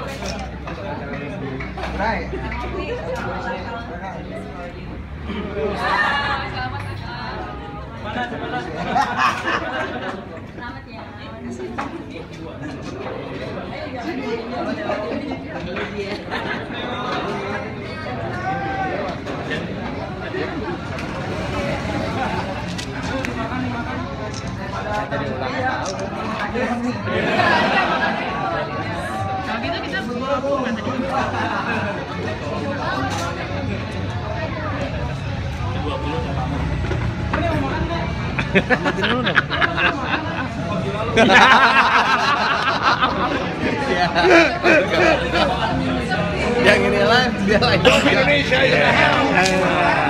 Right. Selamat ya. Tadi ulang tahun. Kalau gitu kita bunga tadi. Amatin dulu dong. Yang ini live, dia live. Indonesia ya.